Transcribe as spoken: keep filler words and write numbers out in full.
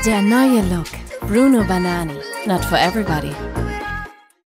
Der neue Look. Bruno Banani. Not for everybody.